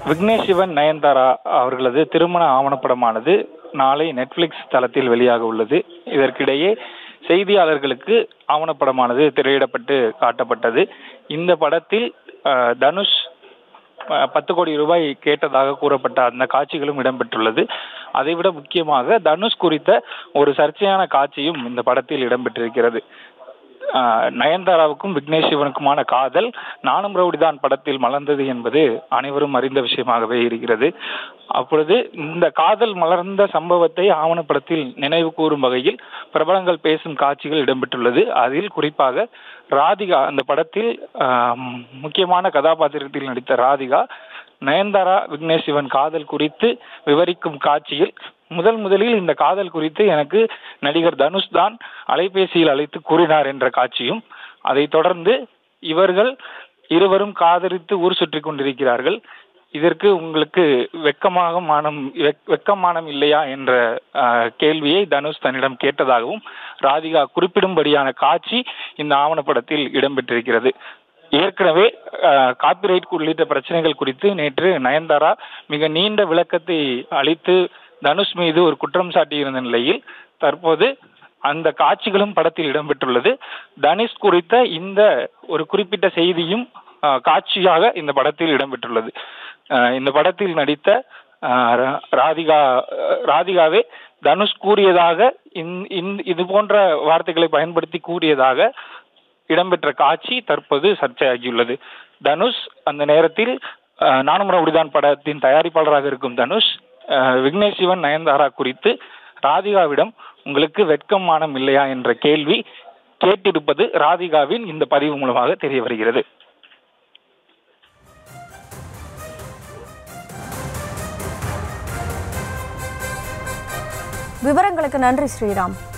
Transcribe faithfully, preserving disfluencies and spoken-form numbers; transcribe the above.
விக்னேஷ் சிவன் நயன்தாரா அவர்களது திருமண ஆவணப்படமானது நாளை நெட்ஃபிளிக்ஸ் தளத்தில் வெளியாக உள்ளது. இதற்கிடையே செய்தியாளர்களுக்கு ஆவணப்படமானது திரையிடப்பட்டு காட்டப்பட்டது. இந்த படத்தில் தனுஷ் பத்து கோடி ரூபாய் கேட்டதாக கூறப்பட்ட அந்த காட்சிகளும் இடம்பெற்றுள்ளது. அதைவிட முக்கியமாக தனுஷ் குறித்த ஒரு சர்ச்சையான காட்சியும் இந்த படத்தில் இடம்பெற்றிருக்கிறது. நயன்தாராவுக்கும் விக்னேஷ் சிவனுக்குமான காதல் நானும் ரவுடிதான் படத்தில் மலர்ந்தது என்பது அனைவரும் அறிந்த விஷயமாகவே இருக்கிறது. அப்பொழுது இந்த காதல் மலர்ந்த சம்பவத்தை ஆவணப்படத்தில் நினைவு கூறும் வகையில் பிரபலங்கள் பேசும் காட்சிகள் இடம்பெற்றுள்ளது. அதில் குறிப்பாக ராதிகா, அந்த படத்தில் முக்கியமான கதாபாத்திரத்தில் நடித்த ராதிகா நயன்தாரா விக்னேஷ் சிவன் காதல் குறித்து விவரிக்கும் காட்சியில் முதல் முதலில் இந்த காதல் குறித்து எனக்கு நடிகர் தனுஷ் தான் அலைபேசியில் அழைத்து கூறினார் என்ற காட்சியும், அதை தொடர்ந்து இவர்கள் இருவரும் காதலித்து ஊர் சுற்றி கொண்டிருக்கிறார்கள், இதற்கு உங்களுக்கு வெக்கமாக மானம் வெக்கமானம் இல்லையா என்ற கேள்வியை தனுஷ் தன்னிடம் கேட்டதாகவும் ராதிகா குறிப்பிடும்படியான காட்சி இந்த ஆவணப்படத்தில் இடம்பெற்றிருக்கிறது. ஏற்கனவே காப்பிரைட் உள்ளிட்ட பிரச்சனைகள் குறித்து நேற்று நயன்தாரா மிக நீண்ட விளக்கத்தை அளித்து தனுஷ் மீது ஒரு குற்றம் சாட்டியிருந்த நிலையில் தற்போது அந்த காட்சிகளும் படத்தில் இடம்பெற்றுள்ளது. தனுஷ் குறித்த இந்த ஒரு குறிப்பிட்ட செய்தியும் காட்சியாக இந்த படத்தில் இடம்பெற்றுள்ளது. இந்த படத்தில் நடித்த ராதிகா ராதிகாவே தனுஷ் கூறியதாக இது போன்ற வார்த்தைகளை பயன்படுத்தி கூறியதாக இடம்பெற்ற காட்சி தற்போது சர்ச்சையாகியுள்ளது. தனுஷ் அந்த நேரத்தில் நானும் ரவுடிதான் படத்தின் தயாரிப்பாளராக இருக்கும் தனுஷ் விக்னேஷ் சிவன் நயன்தாரா குறித்து ராதிகாவிடம் உங்களுக்கு வெட்கம் மானம் இல்லையா என்ற கேள்வி கேட்டிருப்பது ராதிகாவின் இந்த பதிவு மூலமாக தெரிய வருகிறது. விவரங்களுக்கு நன்றி ஸ்ரீராம்.